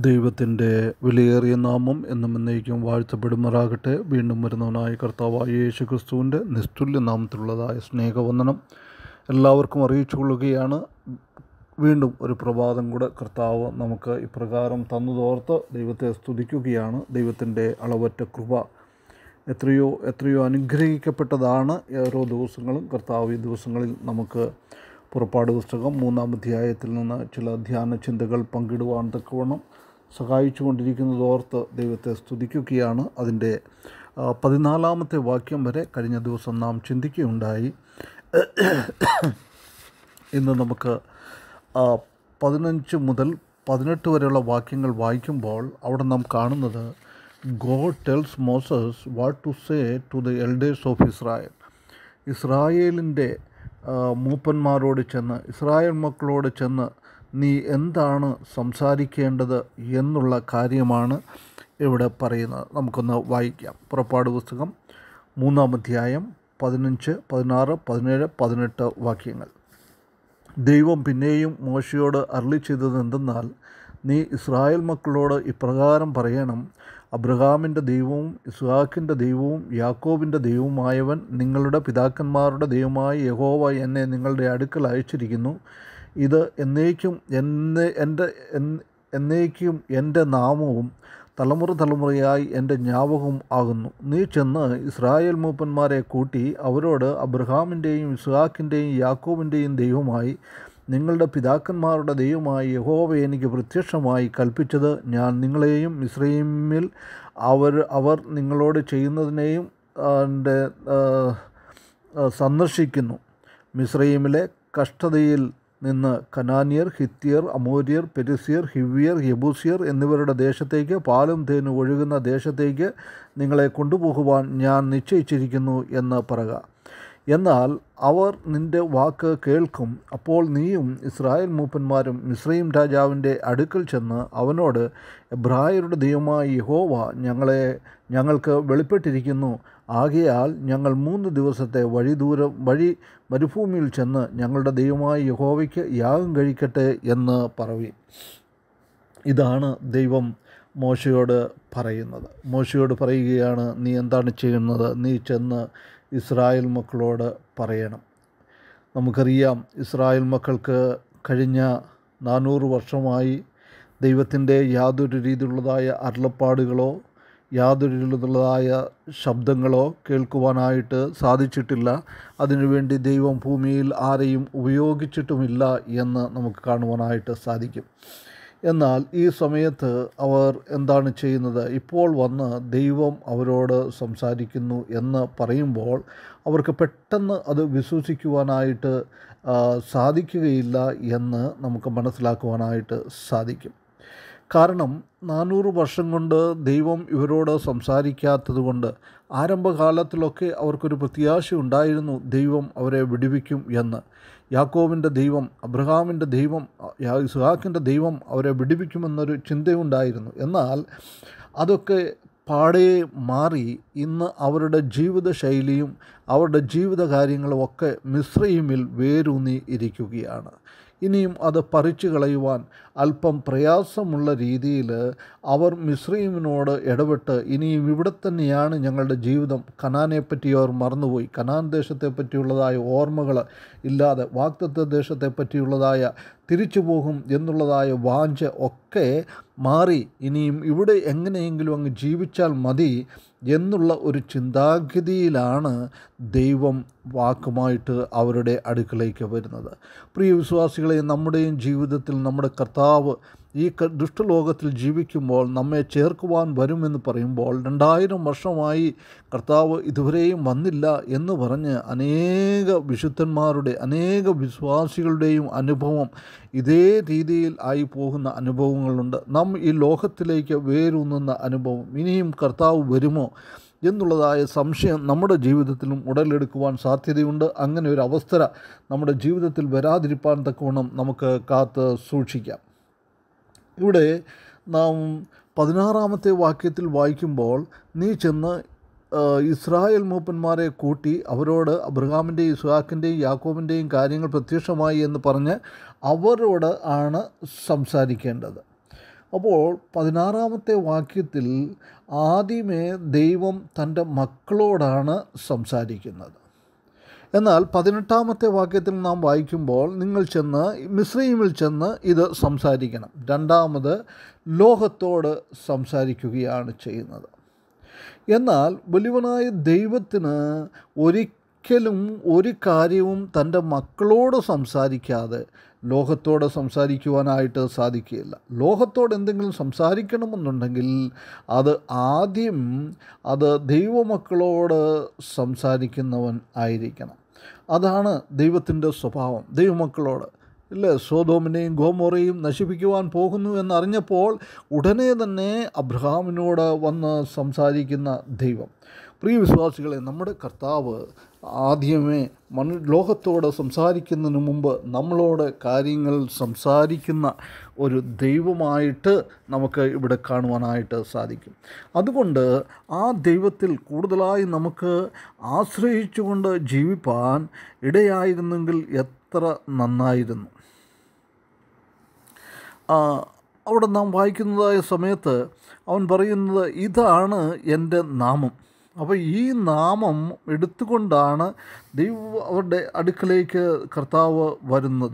ദൈവത്തിൻ്റെ വിലയേറിയ നാമം എന്നും എന്നേക്കും വാഴ്ത്തപ്പെടുമാറാകട്ടെ. വീണ്ടും വരുന്നവനായ കർത്താവായ യേശു ക്രിസ്തുവിൻ്റെ നിസ്തുല്യ നാമത്തിലുള്ളതായ സ്നേഹവന്ദനം എല്ലാവർക്കും അറിയിച്ചു കൊള്ളുകയാണ്. വീണ്ടും ഒരു പ്രഭാതം കൂടെ കർത്താവ് നമുക്ക് ഇപ്രകാരം തന്നതോർത്ത് ദൈവത്തെ സ്തുതിക്കുകയാണ്. ദൈവത്തിൻ്റെ അളവറ്റ കൃപ എത്രയോ അനുഗ്രഹിക്കപ്പെട്ടതാണ് ഓരോ ദിവസങ്ങളും. കർത്താവ് ഈ ദിവസങ്ങളിൽ നമുക്ക് പുറപ്പാട് പുസ്തകം 3-ാം അധ്യായത്തിൽ നിന്ന് ചില ധ്യാന ചിന്തകൾ പങ്കിടുവാൻ തക്കവണ്ണം സഹായിച്ചു കൊണ്ടിരിക്കുന്നതോർത്ത് ദൈവത്തെ സ്തുതിക്കുകയാണ്. അതിൻ്റെ 14-ാമത്തെ വാക്യം വരെ കഴിഞ്ഞ ദിവസം നാം ചിന്തിക്കുകയുണ്ടായി. ഇന്ന് നമുക്ക് 15 മുതൽ 18 വരെയുള്ള വാക്യങ്ങൾ വായിക്കുമ്പോൾ അവിടെ നാം കാണുന്നത് God tells Moses what to say to the elders of Israel. ഇസ്രായേലിൻ്റെ മൂപ്പന്മാരോട് ചെന്ന്, ഇസ്രായേൽ മക്കളോട് ചെന്ന് നീ എന്താണ് സംസാരിക്കേണ്ടത് എന്നുള്ള കാര്യമാണ് ഇവിടെ പറയുന്നത്. നമുക്കൊന്ന് വായിക്കാം. പുറപ്പാട് പുസ്തകം 3-ാം അധ്യായം 15, 16, 17, 18 വാക്യങ്ങൾ. ദൈവം പിന്നെയും മോശയോട് അരുളി ചെയ്തത് എന്തെന്നാൽ, നീ ഇസ്രായേൽ മക്കളോട് ഇപ്രകാരം പറയണം, അബ്രഹാമിൻ്റെ ദൈവവും ഇസ്ഹാക്കിൻ്റെ ദൈവവും യാക്കോബിൻ്റെ ദൈവവുമായവൻ നിങ്ങളുടെ പിതാക്കന്മാരുടെ ദൈവമായ യഹോവ എന്നെ നിങ്ങളുടെ അടുക്കൽ അയച്ചിരിക്കുന്നു. ഇത് എന്നേക്കും എൻ്റെ നാമവും തലമുറയായി എൻ്റെ ജ്ഞാപകവും ആകുന്നു. നീ ചെന്ന് ഇസ്രായേൽ മൂപ്പന്മാരെ കൂട്ടി അവരോട്, അബ്രഹാമിൻ്റെയും ഇസ്ഹാക്കിൻ്റെയും യാക്കോബിൻ്റെയും ദൈവമായി നിങ്ങളുടെ പിതാക്കന്മാരുടെ ദൈവമായി യഹോവ എനിക്ക് പ്രത്യക്ഷമായി കൽപ്പിച്ചത് ഞാൻ നിങ്ങളെയും മിസ്രയീമിൽ അവർ നിങ്ങളോട് ചെയ്യുന്നതിനെയും സന്ദർശിക്കുന്നു. മിസ്രയീമിലെ കഷ്ടതയിൽ നിന്ന് കനാന്യർ, ഹിത്യർ, അമോര്യർ, പെരിസ്യർ, ഹിവ്യർ, യെബൂസ്യർ എന്നിവരുടെ ദേശത്തേക്ക്, പാലും തേനും ഒഴുകുന്ന ദേശത്തേക്ക് നിങ്ങളെ കൊണ്ടുപോകുവാൻ ഞാൻ നിശ്ചയിച്ചിരിക്കുന്നു എന്ന് പറയുക. എന്നാൽ അവർ നിൻ്റെ വാക്ക് കേൾക്കും. അപ്പോൾ നീയും ഇസ്രായേൽ മൂപ്പന്മാരും മിസ്രയീം രാജാവിൻ്റെ അടുക്കൽ ചെന്ന് അവനോട്, എബ്രായരുടെ ദൈവമായ യഹോവ ഞങ്ങൾക്ക് വെളിപ്പെട്ടിരിക്കുന്നു. ആകയാൽ ഞങ്ങൾ 3 ദിവസത്തെ വഴി മരുഭൂമിയിൽ ചെന്ന് ഞങ്ങളുടെ ദൈവമായ യഹോവയ്ക്ക് യാഗം കഴിക്കട്ടെ എന്ന് പറവി. ഇതാണ് ദൈവം മോശയോട് പറയുന്നത്. മോശയോട് പറയുകയാണ്, നീ എന്താണ് ചെയ്യുന്നത്? നീ ചെന്ന് ഇസ്രായേൽ മക്കളോട് പറയണം. നമുക്കറിയാം, ഇസ്രായേൽ മക്കൾക്ക് കഴിഞ്ഞ 400 വർഷമായി ദൈവത്തിൻ്റെ യാതൊരു രീതിയിലുള്ളതായ അരുളപ്പാടുകളോ യാതൊരു രീതിയിലുള്ളതായ ശബ്ദങ്ങളോ കേൾക്കുവാനായിട്ട് സാധിച്ചിട്ടില്ല. അതിനുവേണ്ടി ദൈവം ഭൂമിയിൽ ആരെയും ഉപയോഗിച്ചിട്ടുമില്ല എന്ന് നമുക്ക് കാണുവാനായിട്ട് സാധിക്കും. എന്നാൽ ഈ സമയത്ത് അവർ എന്താണ് ചെയ്യുന്നത്? ഇപ്പോൾ വന്ന് ദൈവം അവരോട് സംസാരിക്കുന്നു എന്ന് പറയുമ്പോൾ അവർക്ക് പെട്ടെന്ന് അത് വിശ്വസിക്കുവാനായിട്ട് സാധിക്കുകയില്ല എന്ന് നമുക്ക് മനസ്സിലാക്കുവാനായിട്ട് സാധിക്കും. കാരണം 400 വർഷം കൊണ്ട് ദൈവം ഇവരോട് സംസാരിക്കാത്തത് കൊണ്ട് ആരംഭകാലത്തിലൊക്കെ അവർക്കൊരു പ്രത്യാശ ഉണ്ടായിരുന്നു, ദൈവം അവരെ വിടുവിക്കും എന്ന്. യാക്കോബിൻ്റെ ദൈവം, അബ്രഹാമിൻ്റെ ദൈവം, ഇസ്ഹാക്കിൻ്റെ ദൈവം അവരെ വിടുവിക്കുമെന്നൊരു ചിന്തയുണ്ടായിരുന്നു. എന്നാൽ അതൊക്കെ പാടെ മാറി ഇന്ന് അവരുടെ ജീവിതശൈലിയും അവരുടെ ജീവിത കാര്യങ്ങളും ഒക്കെ മിസ്രയീമിൽ വേരൂന്നി ഇരിക്കുകയാണ്. ഇനിയും അത് പറിച്ചു കളയുവാൻ അല്പം പ്രയാസമുള്ള രീതിയിൽ അവർ മിസ്രയീമിനോട് ഇടപെട്ട്, ഇനിയും ഇവിടെ തന്നെയാണ് ഞങ്ങളുടെ ജീവിതം. കനാനെപ്പറ്റി അവർ മറന്നുപോയി. കനാൻ ദേശത്തെ പറ്റിയുള്ളതായ ഓർമ്മകൾ ഇല്ലാതെ, വാഗ്ദത്ത ദേശത്തെ പറ്റിയുള്ളതായ തിരിച്ചു പോകും എന്നുള്ളതായ വാഞ്ച ഒക്കെ മാറി, ഇനിയും ഇവിടെ എങ്ങനെയെങ്കിലും അങ്ങ് ജീവിച്ചാൽ മതി എന്നുള്ള ഒരു ചിന്താഗതിയിലാണ് ദൈവം വാക്കുമായിട്ട് അവരുടെ അടുക്കലേക്ക് വരുന്നത്. പ്രിയ വിശ്വാസികളെ, നമ്മുടെയും ജീവിതത്തിൽ നമ്മുടെ കർത്താവ് ഈ ദുഷ്ടലോകത്തിൽ ജീവിക്കുമ്പോൾ നമ്മെ ചേർക്കുവാൻ വരുമെന്ന് പറയുമ്പോൾ 2000 വർഷമായി കർത്താവ് ഇതുവരെയും വന്നില്ല എന്ന് പറഞ്ഞ് അനേക വിശുദ്ധന്മാരുടെ, അനേക വിശ്വാസികളുടെയും അനുഭവം ഇതേ രീതിയിൽ ആയി പോകുന്ന അനുഭവങ്ങളുണ്ട്. നാം ഈ ലോകത്തിലേക്ക് വേരൂന്നുന്ന അനുഭവം, ഇനിയും കർത്താവ് വരുമോ എന്നുള്ളതായ സംശയം നമ്മുടെ ജീവിതത്തിലും ഉടലെടുക്കുവാൻ സാധ്യതയുണ്ട്. അങ്ങനെ ഒരു അവസ്ഥ നമ്മുടെ ജീവിതത്തിൽ വരാതിരിപ്പാൻ തക്കവണ്ണം നമുക്ക് കാത്ത് സൂക്ഷിക്കാം. ഇവിടെ നാം 16-ാമത്തെ വാക്യത്തിൽ വായിക്കുമ്പോൾ, നീ ചെന്ന് ഇസ്രായേൽ മൂപ്പന്മാരെ കൂട്ടി അവരോട്, അബ്രഹാമിൻ്റെയും ഇസ്ഹാക്കിൻ്റെയും യാക്കോബിൻ്റെയും കാര്യങ്ങൾ പ്രത്യക്ഷമായി എന്ന് പറഞ്ഞ് അവരോട് ആണ് സംസാരിക്കേണ്ടത്. അപ്പോൾ 16-ാമത്തെ വാക്യത്തിൽ ആദ്യമേ ദൈവം തൻ്റെ മക്കളോടാണ് സംസാരിക്കുന്നത്. എന്നാൽ 18-ാമത്തെ വാക്യത്തിൽ നാം വായിക്കുമ്പോൾ നിങ്ങൾ ചെന്ന് മിസ്രയീമിൽ ചെന്ന് ഇത് സംസാരിക്കണം. രണ്ടാമത് ലോകത്തോട് സംസാരിക്കുകയാണ് ചെയ്യുന്നത്. എന്നാൽ വലിയവനായ ദൈവത്തിന് ഒരിക്കലും ഒരു കാര്യവും തൻ്റെ മക്കളോട് സംസാരിക്കാതെ ലോകത്തോട് സംസാരിക്കുവാനായിട്ട് സാധിക്കുകയില്ല. ലോകത്തോട് എന്തെങ്കിലും സംസാരിക്കണമെന്നുണ്ടെങ്കിൽ അത് ദൈവമക്കളോട് സംസാരിക്കുന്നവൻ ആയിരിക്കണം. അതാണ് ദൈവത്തിൻ്റെ സ്വഭാവം. ദൈവമക്കളോട് ഇല്ലേ, സോദോമിനെയും ഗോമോറയും നശിപ്പിക്കുവാൻ പോകുന്നു എന്നറിഞ്ഞപ്പോൾ ഉടനെ തന്നെ അബ്രഹാമിനോട് വന്ന് സംസാരിക്കുന്ന ദൈവം. പ്രിയ വിശ്വാസികളെ, നമ്മുടെ കർത്താവ് ആദ്യമേ ലോകത്തോട് സംസാരിക്കുന്നതിന് മുമ്പ് നമ്മളോട് കാര്യങ്ങൾ സംസാരിക്കുന്ന ഒരു ദൈവമായിട്ട് നമുക്ക് ഇവിടെ കാണുവാനായിട്ട് സാധിക്കും. അതുകൊണ്ട് ആ ദൈവത്തിൽ കൂടുതലായി നമുക്ക് ആശ്രയിച്ചുകൊണ്ട് ജീവിപ്പാൻ ഇടയായിരുന്നെങ്കിൽ എത്ര നന്നായിരുന്നു. അവിടെ നാം വായിക്കുന്നതായ സമയത്ത് അവൻ പറയുന്നത്, ഇതാണ് എൻ്റെ നാമം. അപ്പോൾ ഈ നാമം എടുത്തുകൊണ്ടാണ് അവരുടെ അടുക്കലേക്ക് കർത്താവ് വരുന്നത്.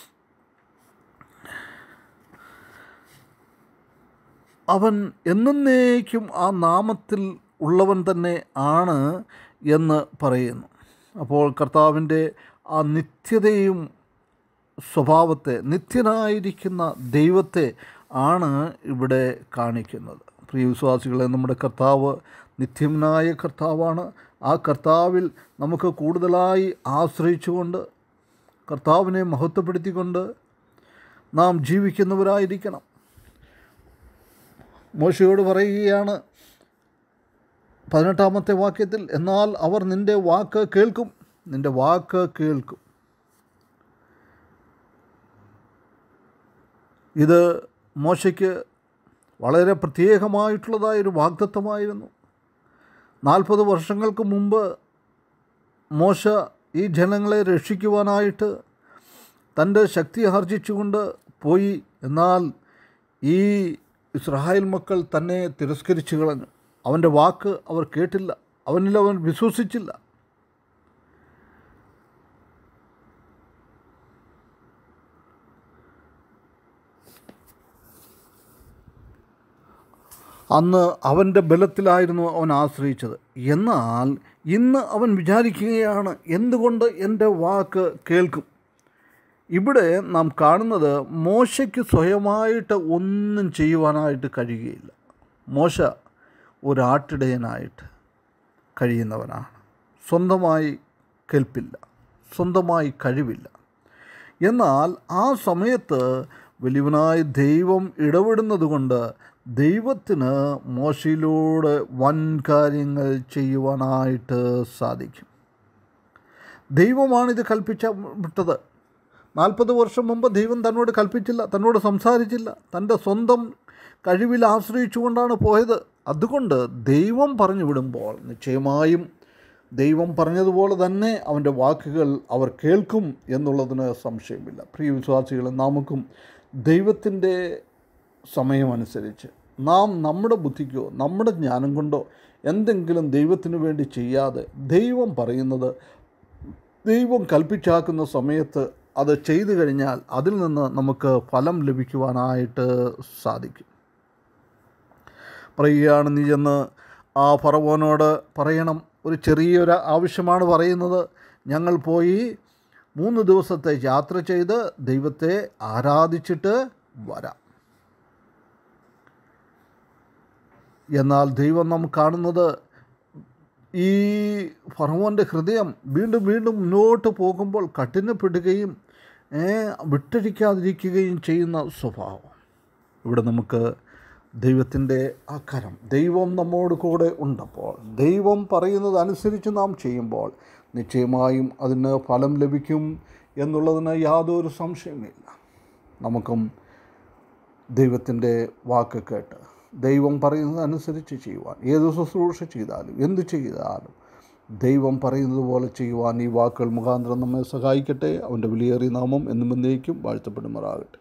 അവൻ എന്നേക്കും ആ നാമത്തിൽ ഉള്ളവൻ തന്നെ ആണ് എന്ന് പറയുന്നു. അപ്പോൾ കർത്താവിൻ്റെ ആ നിത്യതയും സ്വഭാവത്തെ, നിത്യനായിരിക്കുന്ന ദൈവത്തെ ആണ് ഇവിടെ കാണിക്കുന്നത്. പ്രിയ വിശ്വാസികളെ, നമ്മുടെ കർത്താവ് നിത്യനായ കർത്താവാണ്. ആ കർത്താവിൽ നമുക്ക് കൂടുതലായി ആശ്രയിച്ചുകൊണ്ട് കർത്താവിനെ മഹത്വപ്പെടുത്തിക്കൊണ്ട് നാം ജീവിക്കുന്നവരായിരിക്കണം. മോശയോട് പറയുകയാണ് 18-ാമത്തെ വാക്യത്തിൽ, എന്നാൽ അവർ നിൻ്റെ വാക്ക് കേൾക്കും. ഇത് മോശയ്ക്ക് വളരെ പ്രത്യേകമായിട്ടുള്ളതായൊരു വാഗ്ദത്തമായിരുന്നു. 40 വർഷങ്ങൾക്ക് മുമ്പ് മോശ ഈ ജനങ്ങളെ രക്ഷിക്കുവാനായിട്ട് തൻ്റെ ശക്തി ആർജിച്ചുകൊണ്ട് പോയി. എന്നാൽ ഈ ഇസ്രായേൽ മക്കൾ തന്നെ തിരസ്കരിച്ചു കളഞ്ഞു. അവൻ്റെ വാക്ക് അവർ കേട്ടില്ല, അവൻ വിശ്വസിച്ചില്ല. അന്ന് അവൻ്റെ ബലത്തിലായിരുന്നു അവൻ ആശ്രയിച്ചത്. എന്നാൽ ഇന്ന് അവൻ വിചാരിക്കുകയാണ്, എന്തുകൊണ്ട് എൻ്റെ വാക്ക് കേൾക്കും? ഇവിടെ നാം കാണുന്നത് മോശയ്ക്ക് സ്വയമായിട്ട് ഒന്നും ചെയ്യുവാനായിട്ട് കഴിയുകയില്ല. മോശ ഒരാട്ടിടയനായിട്ട് കഴിയുന്നവനാണ്. സ്വന്തമായി കേൾപ്പില്ല, സ്വന്തമായി കഴിവില്ല. എന്നാൽ ആ സമയത്ത് വലിയവനായ ദൈവം ഇടപെടുന്നത് കൊണ്ട് ദൈവത്തിന് മോശയിലൂടെ വൻ കാര്യങ്ങൾ ചെയ്യുവാനായിട്ട് സാധിക്കും. ദൈവമാണിത് വിട്ടത്. 40 വർഷം മുമ്പ് ദൈവം തന്നോട് കൽപ്പിച്ചില്ല, തന്നോട് സംസാരിച്ചില്ല. തൻ്റെ സ്വന്തം കഴിവിൽ ആശ്രയിച്ചുകൊണ്ടാണ് പോയത്. അതുകൊണ്ട് ദൈവം പറഞ്ഞു വിടുമ്പോൾ നിശ്ചയമായും ദൈവം പറഞ്ഞതുപോലെ തന്നെ അവൻ്റെ വാക്കുകൾ അവർ കേൾക്കും എന്നുള്ളതിന് സംശയമില്ല. പ്രിയ വിശ്വാസികളെ, നമുക്കും ദൈവത്തിൻ്റെ സമയമനുസരിച്ച് നാം നമ്മുടെ ബുദ്ധിക്കോ നമ്മുടെ ജ്ഞാനം കൊണ്ടോ എന്തെങ്കിലും ദൈവത്തിന് വേണ്ടി ചെയ്യാതെ ദൈവം പറയുന്നത്, ദൈവം കൽപ്പിച്ചാക്കുന്ന സമയത്ത് അത് ചെയ്തു കഴിഞ്ഞാൽ അതിൽ നിന്ന് നമുക്ക് ഫലം ലഭിക്കുവാനായിട്ട് സാധിക്കും. പറയുകയാണ്, നീ ചെന്ന് ആ ഫറവോനോട് പറയണം, ഒരു ചെറിയൊരു ആവശ്യമാണ് പറയുന്നത്, ഞങ്ങൾ പോയി 3 ദിവസത്തെ യാത്ര ചെയ്ത് ദൈവത്തെ ആരാധിച്ചിട്ട് വരാം. എന്നാൽ ദൈവം നാം കാണുന്നത് ഈ ഫറവോൻ്റെ ഹൃദയം വീണ്ടും വീണ്ടും മുന്നോട്ട് പോകുമ്പോൾ കഠിനപ്പെടുകയും വിട്ടഴിക്കാതിരിക്കുകയും ചെയ്യുന്ന സ്വഭാവം. ഇവിടെ നമുക്ക് ദൈവത്തിൻ്റെ ആ കരം, ദൈവം നമ്മോട് കൂടെ ഉണ്ടപ്പോൾ, ദൈവം പറയുന്നത് അനുസരിച്ച് നാം ചെയ്യുമ്പോൾ നിശ്ചയമായും അതിന് ഫലം ലഭിക്കും എന്നുള്ളതിന് യാതൊരു സംശയമില്ല. നമുക്കും ദൈവത്തിൻ്റെ വാക്ക് കേട്ട് ദൈവം പറയുന്നത് അനുസരിച്ച് ചെയ്യുവാൻ, ഏത് ശുശ്രൂഷ ചെയ്താലും എന്തു ചെയ്താലും ദൈവം പറയുന്നത് പോലെ ചെയ്യുവാൻ ഈ വാക്കുകൾ മുഖാന്തരം നമ്മെ സഹായിക്കട്ടെ. അവൻ്റെ വിലയേറിയ നാമം എന്നും എന്നേക്കും വാഴ്ത്തപ്പെടുമാറാകട്ടെ.